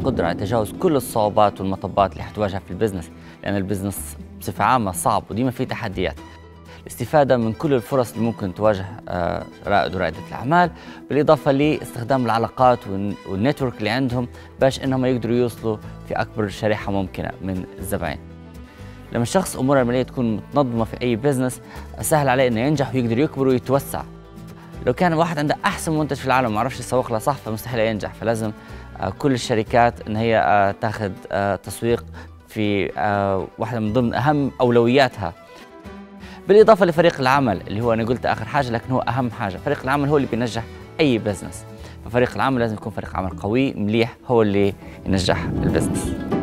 القدرة على تجاوز كل الصعوبات والمطبات اللي حتواجهها في البزنس، لأن البزنس بصفة عامة صعب وديما فيه تحديات. الاستفادة من كل الفرص اللي ممكن تواجه رائد ورائدة الأعمال، بالإضافة لاستخدام العلاقات والنتورك اللي عندهم باش إنهم يقدروا يوصلوا في أكبر شريحة ممكنة من الزبائن. لما الشخص أموره المالية تكون متنظمة في أي بزنس، سهل عليه إنه ينجح ويقدر يكبر ويتوسع. لو كان واحد عنده أحسن منتج في العالم وما عرفش يسوق له صح، فمستحيل ينجح. فلازم كل الشركات إن هي تاخذ تسويق في واحدة من ضمن أهم أولوياتها. بالإضافة لفريق العمل اللي هو أنا قلت آخر حاجة لكن هو أهم حاجة. فريق العمل هو اللي بينجح أي بزنس، ففريق العمل لازم يكون فريق عمل قوي مليح، هو اللي ينجح البزنس.